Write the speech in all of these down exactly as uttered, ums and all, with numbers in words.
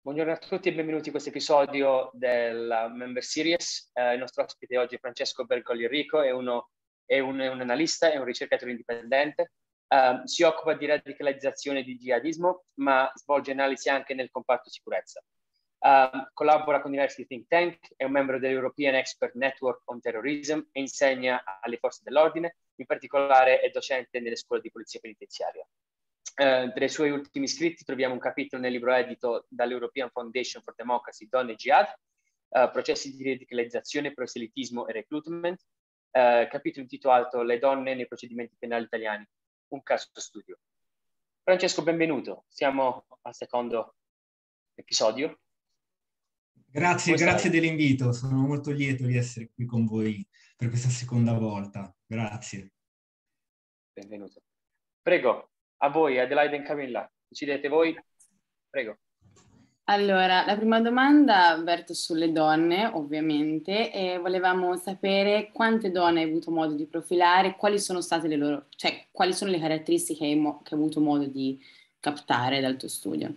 Buongiorno a tutti e benvenuti a questo episodio del Member Series. Eh, il nostro ospite oggi è Francesco Bergoglio Enrico, è, uno, è, un, è un analista, è un ricercatore indipendente, eh, si occupa di radicalizzazione e di jihadismo, ma svolge analisi anche nel comparto sicurezza. Eh, collabora con diversi think tank, è un membro dell'European Expert Network on Terrorism e insegna alle forze dell'ordine, in particolare è docente nelle scuole di polizia penitenziaria. Uh, tra i suoi ultimi scritti troviamo un capitolo nel libro edito dall'European Foundation for Democracy, Donne e Jihad, uh, processi di radicalizzazione, proselitismo e recruitment, uh, capitolo intitolato Le donne nei procedimenti penali italiani, un caso studio. Francesco, benvenuto, siamo al secondo episodio. Grazie, grazie dell'invito, sono molto lieto di essere qui con voi per questa seconda volta, grazie. Benvenuto. Prego. A voi, Adelaide e Camilla, decidete voi, prego. Allora, la prima domanda verte sulle donne, ovviamente, e volevamo sapere quante donne hai avuto modo di profilare, quali sono state le loro, cioè quali sono le caratteristiche che hai, mo- che hai avuto modo di captare dal tuo studio.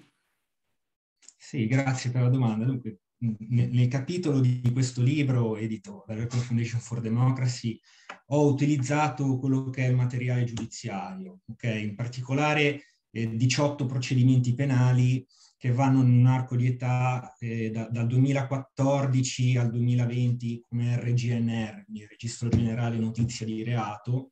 Sì, grazie per la domanda. Dunque, nel, nel capitolo di questo libro edito dall'European Foundation for Democracy ho utilizzato quello che è il materiale giudiziario, ok? In particolare eh, diciotto procedimenti penali che vanno in un arco di età eh, da, dal duemilaquattordici al duemilaventi come R G N R, il Registro Generale Notizia di Reato,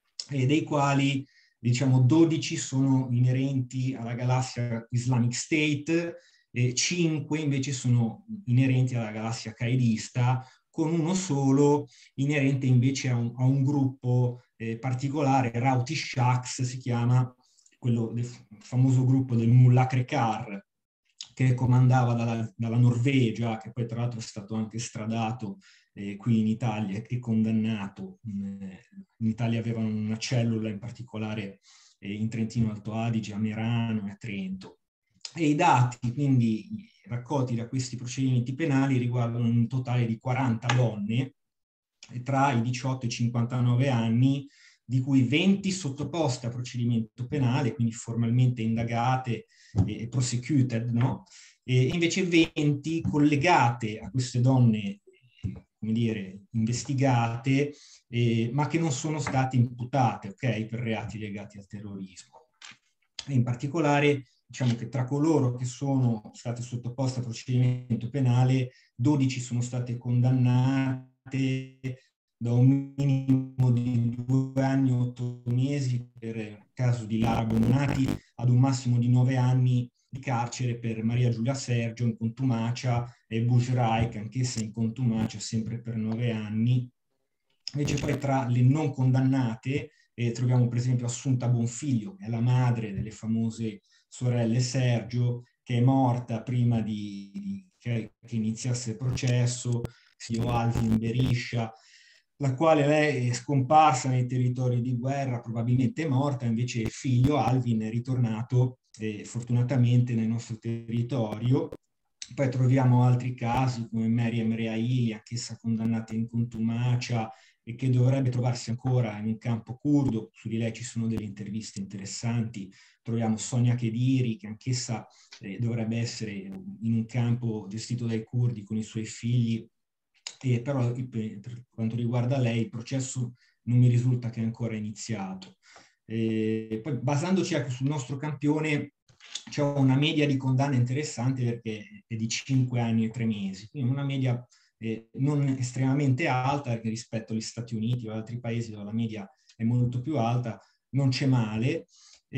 e dei quali diciamo dodici sono inerenti alla galassia Islamic State, e cinque invece sono inerenti alla galassia qaedista, con uno solo inerente invece a un, a un gruppo eh, particolare, Rauti Shaks si chiama, quello del famoso gruppo del Mullah Krekar, che comandava dalla, dalla Norvegia, che poi tra l'altro è stato anche stradato eh, qui in Italia e condannato. In Italia avevano una cellula in particolare eh, in Trentino Alto Adige, a Merano e a Trento. E i dati quindi raccolti da questi procedimenti penali riguardano un totale di quaranta donne tra i diciotto e i cinquantanove anni, di cui venti sottoposte a procedimento penale, quindi formalmente indagate e prosecuted, no? E invece venti collegate a queste donne, come dire, investigate, eh, ma che non sono state imputate, ok, per reati legati al terrorismo. E in particolare, diciamo che tra coloro che sono state sottoposte a procedimento penale, dodici sono state condannate da un minimo di due anni e otto mesi per il caso di Lara Bonnati ad un massimo di nove anni di carcere per Maria Giulia Sergio in contumacia e Bushraik, anch'essa in contumacia, sempre per nove anni. Invece poi tra le non condannate eh, troviamo per esempio Assunta Bonfiglio, che è la madre delle famose sorelle Sergio, che è morta prima di, di che, che iniziasse il processo, zio Alvin Beriscia, la quale lei è scomparsa nei territori di guerra, probabilmente morta, invece il figlio Alvin è ritornato eh, fortunatamente nel nostro territorio. Poi troviamo altri casi come Mariam Reaili, anch'essa condannata in contumacia e che dovrebbe trovarsi ancora in un campo curdo. Su di lei ci sono delle interviste interessanti. Troviamo Sonia Khediri, che anch'essa eh, dovrebbe essere in un campo gestito dai curdi con i suoi figli. E però per quanto riguarda lei il processo non mi risulta che è ancora iniziato. E poi basandoci anche sul nostro campione c'è una media di condanne interessante perché è di cinque anni e tre mesi, quindi una media eh, non estremamente alta rispetto agli Stati Uniti o altri paesi dove la media è molto più alta, non c'è male.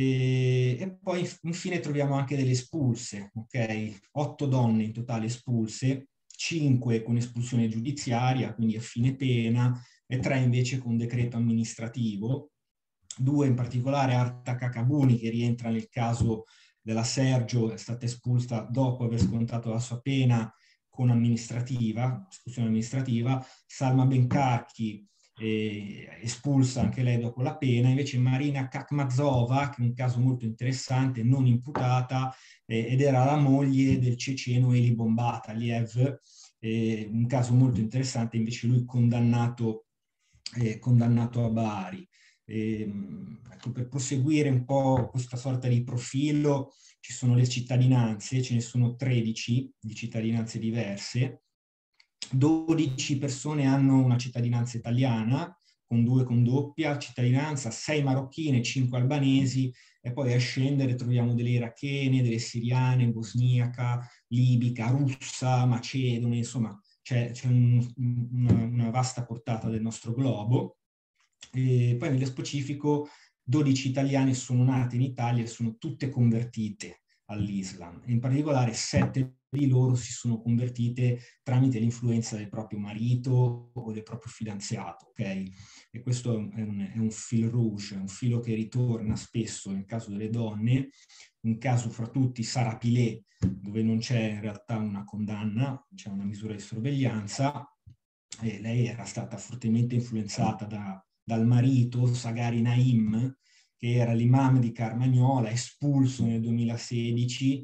E, e poi infine troviamo anche delle espulse, ok? Otto donne in totale espulse, cinque con espulsione giudiziaria, quindi a fine pena, e tre invece con decreto amministrativo. Due in particolare, Arta Kakabuni, che rientra nel caso della Sergio, è stata espulsa dopo aver scontato la sua pena con amministrativa, espulsione amministrativa. Salma Benkarki, eh, espulsa anche lei dopo la pena. Invece Marina Kakmazova, che è un caso molto interessante, non imputata, eh, ed era la moglie del ceceno Eli Bombataliev, eh, un caso molto interessante, invece lui condannato, eh, condannato a Bari. E, ecco, per proseguire un po' questa sorta di profilo, ci sono le cittadinanze, ce ne sono tredici di cittadinanze diverse. dodici persone hanno una cittadinanza italiana, con due con doppia cittadinanza, sei marocchine, cinque albanesi, e poi a scendere troviamo delle irachene, delle siriane, bosniaca, libica, russa, macedone, insomma c'è, c'è un, una, una vasta portata del nostro globo. E poi nello specifico dodici italiane sono nate in Italia e sono tutte convertite all'Islam. In particolare sette di loro si sono convertite tramite l'influenza del proprio marito o del proprio fidanzato, ok? E questo è un, è un fil rouge, è un filo che ritorna spesso nel caso delle donne. Un caso fra tutti, Sara Pilet, dove non c'è in realtà una condanna, c'è una misura di sorveglianza, e lei era stata fortemente influenzata da, dal marito, Sagari Naim, che era l'imam di Carmagnola, espulso nel duemilasedici.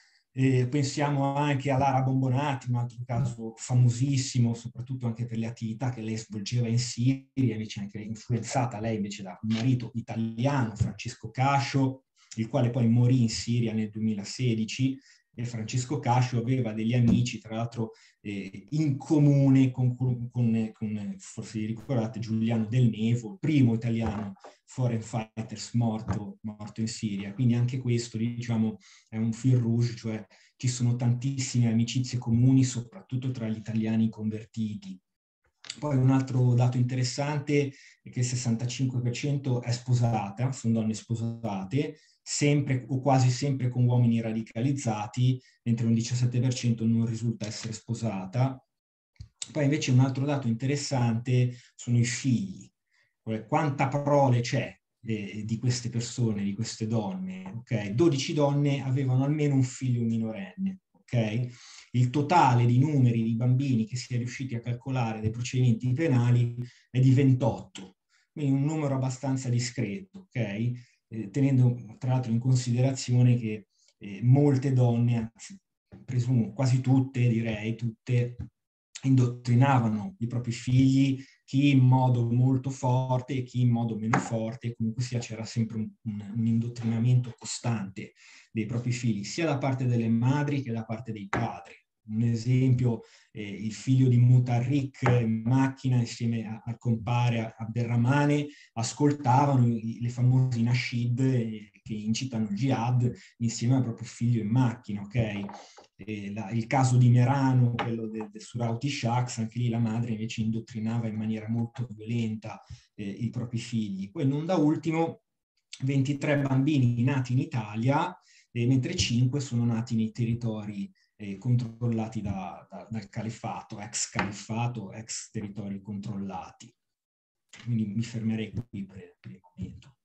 Eh, pensiamo anche a Lara Bombonati, un altro caso famosissimo, soprattutto anche per le attività che lei svolgeva in Siria, invece anche influenzata lei invece da un marito italiano, Francesco Cascio, il quale poi morì in Siria nel duemilasedici, e Francesco Cascio aveva degli amici, tra l'altro eh, in comune con, con, con, forse vi ricordate, Giuliano Del Nevo, il primo italiano foreign fighters morto, morto in Siria. Quindi anche questo, diciamo, è un fil rouge, cioè ci sono tantissime amicizie comuni, soprattutto tra gli italiani convertiti. Poi un altro dato interessante è che il sessantacinque per cento è sposata, sono donne sposate, sempre o quasi sempre con uomini radicalizzati, mentre un diciassette per cento non risulta essere sposata. Poi invece un altro dato interessante sono i figli. Quanta prole c'è eh, di queste persone, di queste donne? Okay? dodici donne avevano almeno un figlio minorenne. Okay? Il totale di numeri di bambini che si è riusciti a calcolare dai procedimenti penali è di ventotto, quindi un numero abbastanza discreto, okay? eh, tenendo tra l'altro in considerazione che eh, molte donne, anzi presumo quasi tutte, direi tutte, indottrinavano i propri figli, chi in modo molto forte e chi in modo meno forte, comunque sia c'era sempre un, un, un indottrinamento costante dei propri figli, sia da parte delle madri che da parte dei padri. Un esempio, eh, il figlio di Mutarrik in macchina insieme a, al compare Abderrahmane ascoltavano i, le famose nasheed eh, che incitano il jihad insieme al proprio figlio in macchina, ok? Eh, la, il caso di Merano, quello del de Surauti Shaks, anche lì la madre invece indottrinava in maniera molto violenta eh, i propri figli. Poi non da ultimo ventitré bambini nati in Italia, eh, mentre cinque sono nati nei territori eh, controllati da, da, dal califfato, ex califfato, ex territori controllati. Quindi mi fermerei qui per, per il momento.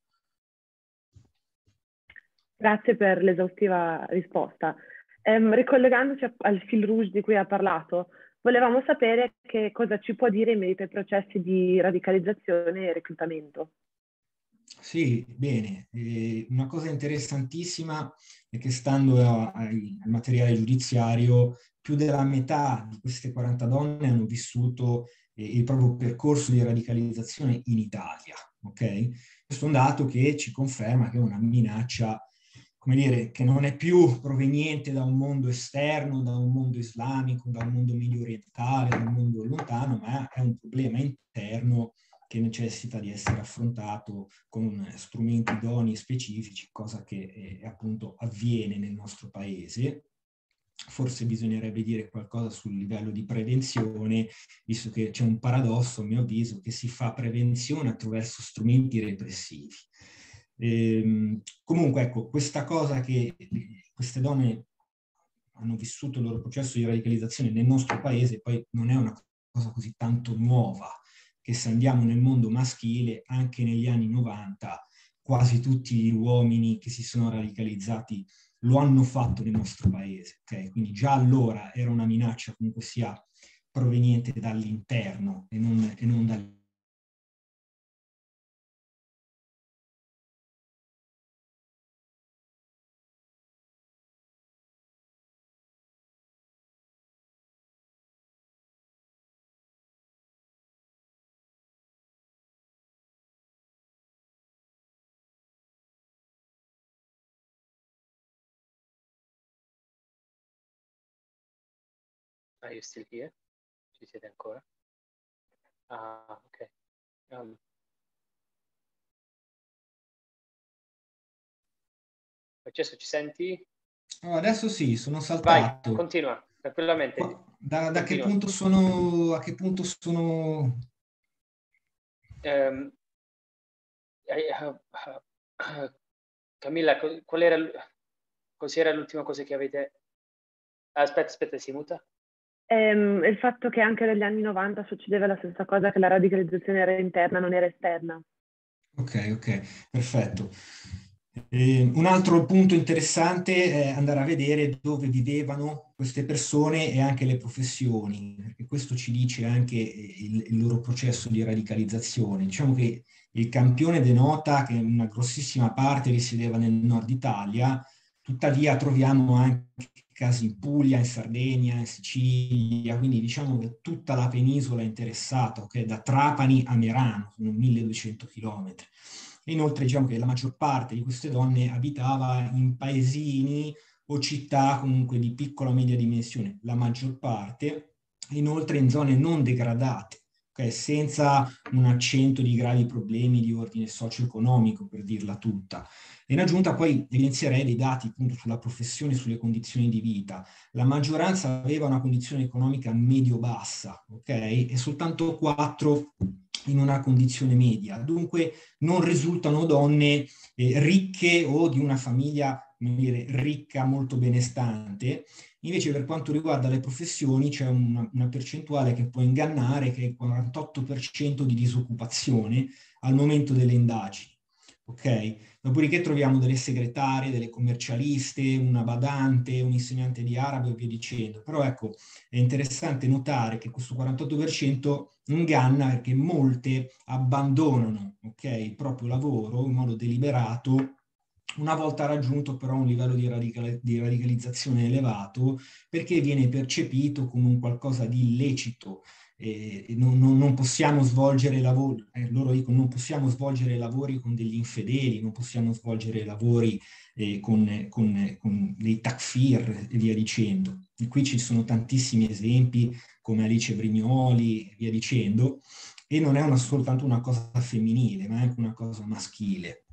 Grazie per l'esaustiva risposta. Um, ricollegandoci a, al fil rouge di cui ha parlato, volevamo sapere che cosa ci può dire in merito ai processi di radicalizzazione e reclutamento. Sì, bene. Eh, una cosa interessantissima è che stando a, a, al materiale giudiziario, più della metà di queste quaranta donne hanno vissuto eh, il proprio percorso di radicalizzazione in Italia. Okay? Questo è un dato che ci conferma che è una minaccia, come dire, che non è più proveniente da un mondo esterno, da un mondo islamico, da un mondo medio orientale, da un mondo lontano, ma è un problema interno che necessita di essere affrontato con strumenti idonei e specifici, cosa che eh, appunto avviene nel nostro paese. Forse bisognerebbe dire qualcosa sul livello di prevenzione, visto che c'è un paradosso, a mio avviso, che si fa prevenzione attraverso strumenti repressivi. Ehm, comunque, ecco, questa cosa che queste donne hanno vissuto il loro processo di radicalizzazione nel nostro paese poi non è una cosa così tanto nuova, che se andiamo nel mondo maschile, anche negli anni novanta, quasi tutti gli uomini che si sono radicalizzati lo hanno fatto nel nostro paese. Okay? Quindi già allora era una minaccia comunque sia proveniente dall'interno e non, e non dal Are you still here? Ci siete ancora? Ah, ok. Um, Francesco, ci senti? Oh, adesso sì, sono Vai, saltato. continua, tranquillamente. Qua- Da, da che Continua. punto sono... A che punto sono... Ehm, eh, eh, eh, Camilla, co- qual era, l- cos'era l'ultima cosa che avete... Aspetta, aspetta, si muta? Ehm, il fatto che anche negli anni novanta succedeva la stessa cosa, che la radicalizzazione era interna, non era esterna. Ok, ok, perfetto. Eh, un altro punto interessante è andare a vedere dove vivevano queste persone e anche le professioni, perché questo ci dice anche il, il loro processo di radicalizzazione. Diciamo che il campione denota che una grossissima parte risiedeva nel nord Italia, tuttavia troviamo anche casi in Puglia, in Sardegna, in Sicilia, quindi diciamo che tutta la penisola è interessata, okay? Da Trapani a Merano, sono milleduecento chilometri. Inoltre diciamo che la maggior parte di queste donne abitava in paesini o città comunque di piccola o media dimensione, la maggior parte, inoltre in zone non degradate, okay? Senza un accento di gravi problemi di ordine socio-economico, per dirla tutta. In aggiunta poi evidenzierei dei dati appunto sulla professione e sulle condizioni di vita. La maggioranza aveva una condizione economica medio-bassa, ok? E soltanto quattro in una condizione media. Dunque non risultano donne eh, ricche o di una famiglia, come dire, ricca, molto benestante. Invece per quanto riguarda le professioni c'è una, una percentuale che può ingannare, che è il quarantotto per cento di disoccupazione al momento delle indagini. Ok? Dopodiché troviamo delle segretarie, delle commercialiste, una badante, un insegnante di arabo e via dicendo. Però ecco, è interessante notare che questo quarantotto per cento inganna perché molte abbandonano, okay, il proprio lavoro in modo deliberato una volta raggiunto però un livello di, radical- di radicalizzazione elevato, perché viene percepito come un qualcosa di illecito. Eh, non, non, non possiamo svolgere lavori, eh, loro dicono non possiamo svolgere lavori con degli infedeli, non possiamo svolgere lavori eh, con, con, con dei takfir e via dicendo. E qui ci sono tantissimi esempi come Alice Brignoli e via dicendo, e non è una, soltanto una cosa femminile, ma è anche una cosa maschile.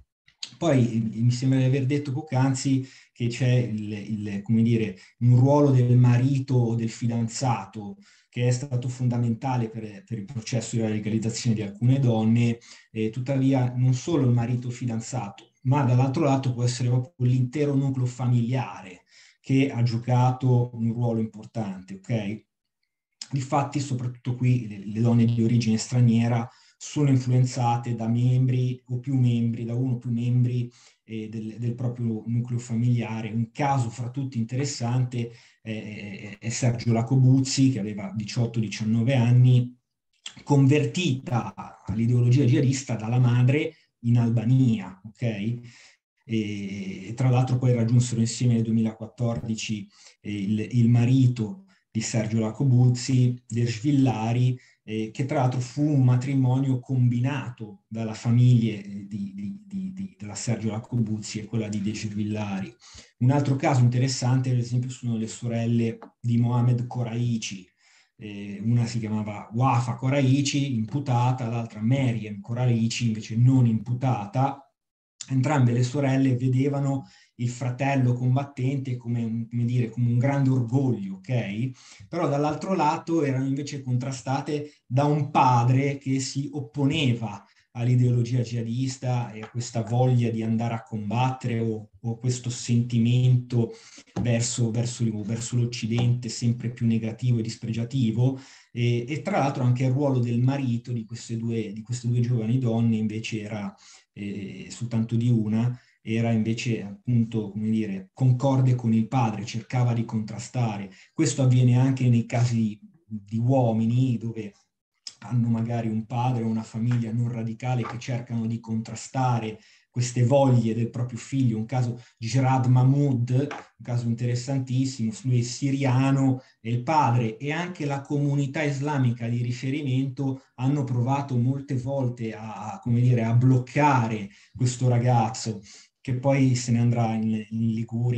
Poi mi sembra di aver detto poc'anzi che c'è il, il, come dire, un ruolo del marito o del fidanzato che è stato fondamentale per, per il processo di radicalizzazione di alcune donne, eh, tuttavia non solo il marito fidanzato, ma dall'altro lato può essere proprio l'intero nucleo familiare che ha giocato un ruolo importante, ok? Difatti, soprattutto qui, le, le donne di origine straniera sono influenzate da membri o più membri, da uno o più membri eh, del, del proprio nucleo familiare. Un caso fra tutti interessante eh, è Sergio Lacobuzzi, che aveva diciotto diciannove anni, convertita all'ideologia jihadista dalla madre in Albania, ok? E tra l'altro poi raggiunsero insieme nel duemilaquattordici eh, il, il marito di Sergio Lacobuzzi, Dershvillari, eh, che tra l'altro fu un matrimonio combinato dalla famiglia eh, di, di, di, di, della Sergio Lacobuzzi e quella di Dershvillari. Un altro caso interessante, ad esempio, sono le sorelle di Mohamed Koraici. Eh, una si chiamava Wafa Koraici, imputata, l'altra Meriem Koraici, invece non imputata. Entrambe le sorelle vedevano il fratello combattente come un, come dire, come un grande orgoglio, ok? Però dall'altro lato erano invece contrastate da un padre che si opponeva all'ideologia jihadista e a questa voglia di andare a combattere o, o questo sentimento verso, verso, verso l'Occidente sempre più negativo e dispregiativo. E, e tra l'altro anche il ruolo del marito di queste due, di queste due giovani donne invece era eh, soltanto di una, era invece appunto, come dire, concorde con il padre, cercava di contrastare. Questo avviene anche nei casi di uomini dove hanno magari un padre o una famiglia non radicale che cercano di contrastare queste voglie del proprio figlio. Un caso Girad Mahmoud, un caso interessantissimo, lui è siriano e il padre e anche la comunità islamica di riferimento hanno provato molte volte a, come dire, a bloccare questo ragazzo, che poi se ne andrà in, in Liguria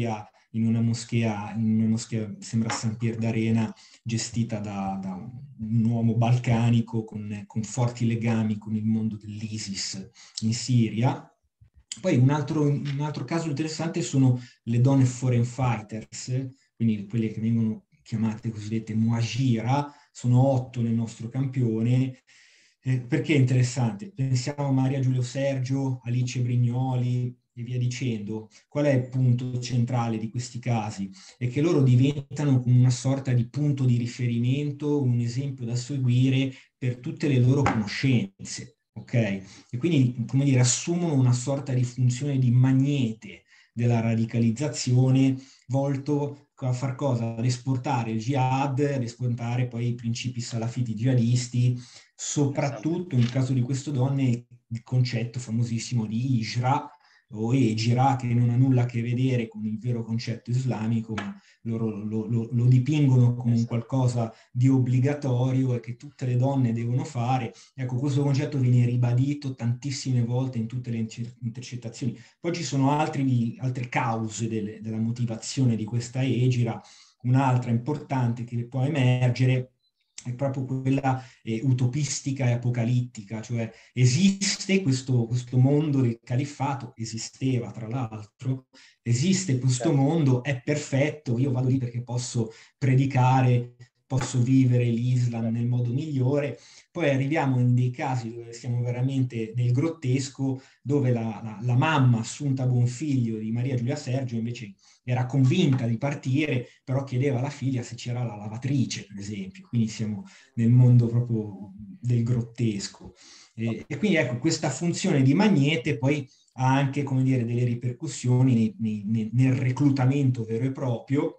in una moschea, in una moschea, sembra San Pier d'Arena, gestita da, da un uomo balcanico con, con forti legami con il mondo dell'ISIS in Siria. Poi un altro, un altro caso interessante sono le donne foreign fighters, quindi quelle che vengono chiamate cosiddette muhajira, sono otto nel nostro campione. Eh, perché è interessante? Pensiamo a Maria Giulio Sergio, Alice Brignoli e via dicendo. Qual è il punto centrale di questi casi? È che loro diventano come una sorta di punto di riferimento, un esempio da seguire per tutte le loro conoscenze, ok? E quindi, come dire, assumono una sorta di funzione di magnete della radicalizzazione volto a far cosa? Ad esportare il jihad, ad esportare poi i principi salafiti jihadisti, soprattutto nel caso di queste donne il concetto famosissimo di hijra o egira, che non ha nulla a che vedere con il vero concetto islamico, ma loro lo, lo, lo dipingono come un qualcosa di obbligatorio e che tutte le donne devono fare. Ecco, questo concetto viene ribadito tantissime volte in tutte le intercettazioni. Poi ci sono altri, altre cause delle, della motivazione di questa egira. Un'altra importante che può emergere è proprio quella eh, utopistica e apocalittica, cioè esiste questo, questo mondo del califfato, esisteva tra l'altro, esiste questo mondo, è perfetto, io vado lì perché posso predicare, posso vivere l'Islam nel modo migliore. Poi arriviamo in dei casi dove siamo veramente nel grottesco, dove la, la, la mamma assunta buonfiglio di Maria Giulia Sergio invece era convinta di partire, però chiedeva alla figlia se c'era la lavatrice, per esempio. Quindi siamo nel mondo proprio del grottesco. E, e quindi ecco, questa funzione di magnete poi ha anche, come dire, delle ripercussioni nei, nei, nel reclutamento vero e proprio.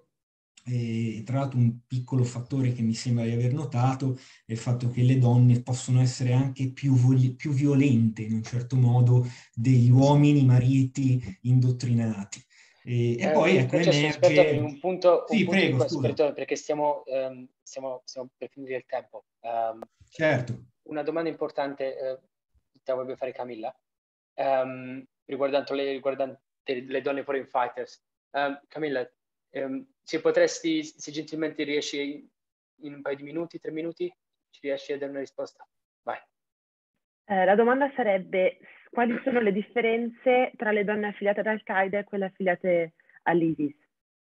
E tra l'altro un piccolo fattore che mi sembra di aver notato è il fatto che le donne possono essere anche più, vogli- più violente in un certo modo degli uomini mariti indottrinati. E, e Eh, poi ecco Francesco, emerge... aspetta un punto, un Sì, punto prego, di scusa. qua, perché stiamo, um, stiamo, stiamo per finire il tempo. Um, Certo. Una domanda importante eh, te la voglio fare Camilla, um, riguardante, le, riguardante le donne foreign fighters. Um, Camilla, um, se potresti, se gentilmente riesci in un paio di minuti, tre minuti, ci riesci a dare una risposta? Vai. Eh, la domanda sarebbe quali sono le differenze tra le donne affiliate ad Al-Qaeda e quelle affiliate all'ISIS?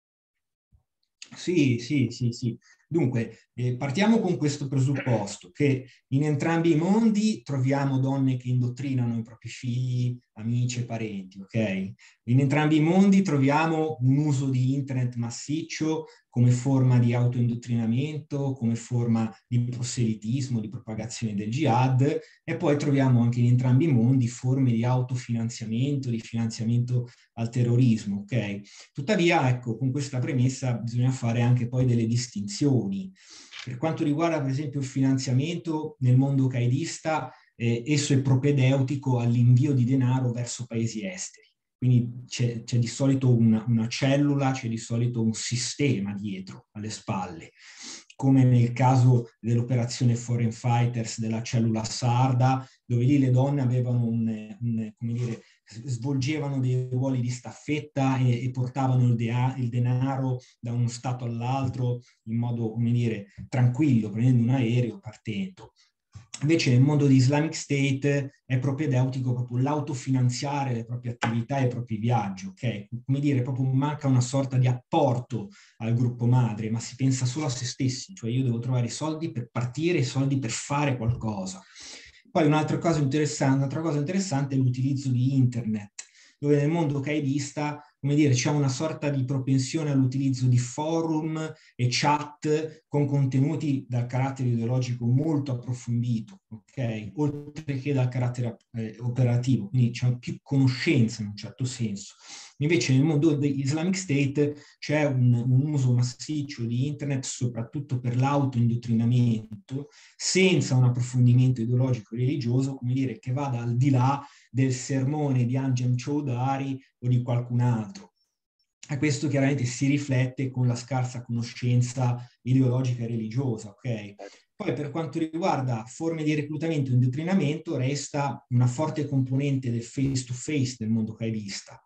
Sì, sì, sì, sì. Dunque, eh, partiamo con questo presupposto, che in entrambi i mondi troviamo donne che indottrinano i propri figli, amici e parenti, ok? In entrambi i mondi troviamo un uso di internet massiccio come forma di autoindottrinamento, come forma di proselitismo, di propagazione del jihad, e poi troviamo anche in entrambi i mondi forme di autofinanziamento, di finanziamento al terrorismo, ok? Tuttavia, ecco, con questa premessa bisogna fare anche poi delle distinzioni. Per quanto riguarda, per esempio, il finanziamento nel mondo qaedista, eh, esso è propedeutico all'invio di denaro verso paesi esteri. Quindi c'è, c'è di solito una, una cellula, c'è di solito un sistema dietro, alle spalle, come nel caso dell'operazione Foreign Fighters della cellula sarda, dove lì le donne avevano un, un come dire, svolgevano dei ruoli di staffetta e, e portavano il, de- il denaro da uno stato all'altro in modo, come dire, tranquillo, prendendo un aereo, partendo. Invece nel mondo di Islamic State è propedeutico proprio l'autofinanziare le proprie attività e i propri viaggi, ok? Come dire, proprio manca una sorta di apporto al gruppo madre, ma si pensa solo a se stessi, cioè io devo trovare i soldi per partire, i soldi per fare qualcosa. Poi un'altra cosa interessante, un'altra cosa interessante è l'utilizzo di internet, dove nel mondo qaedista, come dire, c'è una sorta di propensione all'utilizzo di forum e chat con contenuti dal carattere ideologico molto approfondito, ok? Oltre che dal carattere eh, operativo, quindi c'è più conoscenza in un certo senso. Invece nel mondo dell'Islamic State c'è un, un uso massiccio di internet, soprattutto per l'autoindottrinamento, senza un approfondimento ideologico e religioso, come dire, che vada al di là del sermone di Anjem Choudary o di qualcun altro. E questo chiaramente si riflette con la scarsa conoscenza ideologica e religiosa, ok? Poi per quanto riguarda forme di reclutamento e indottrinamento, resta una forte componente del face-to-face del mondo qaedista,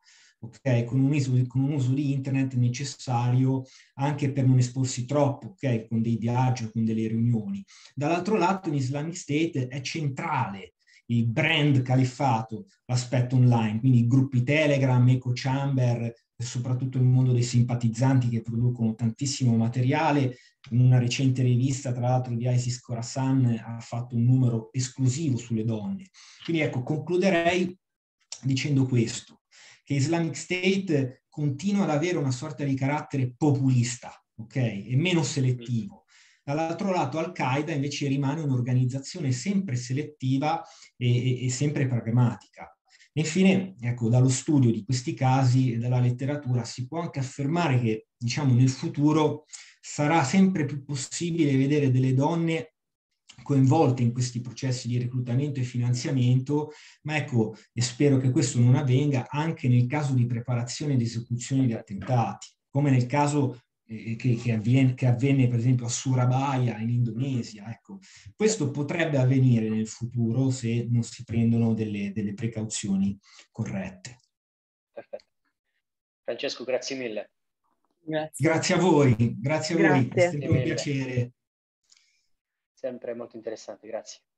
ok? Con un, uso, con un uso di internet necessario anche per non esporsi troppo, ok? Con dei viaggi o con delle riunioni. Dall'altro lato in Islamic State è centrale il brand califfato, l'aspetto online, quindi i gruppi Telegram, echo chamber, e soprattutto il mondo dei simpatizzanti che producono tantissimo materiale. In una recente rivista, tra l'altro, di ISIS Khorasan ha fatto un numero esclusivo sulle donne. Quindi ecco, concluderei dicendo questo, che Islamic State continua ad avere una sorta di carattere populista, ok? E meno selettivo. Dall'altro lato Al-Qaeda invece rimane un'organizzazione sempre selettiva e, e, e sempre pragmatica. E infine, ecco, dallo studio di questi casi e dalla letteratura si può anche affermare che, diciamo, nel futuro sarà sempre più possibile vedere delle donne coinvolte in questi processi di reclutamento e finanziamento, ma ecco, e spero che questo non avvenga anche nel caso di preparazione ed esecuzione di attentati, come nel caso eh, che, che, avviene, che avvenne per esempio a Surabaya in Indonesia. Ecco, questo potrebbe avvenire nel futuro se non si prendono delle, delle precauzioni corrette. Perfetto. Francesco, grazie mille. Grazie, grazie a voi, grazie a Grazie. voi, è sempre un piacere. Sempre molto interessante, grazie.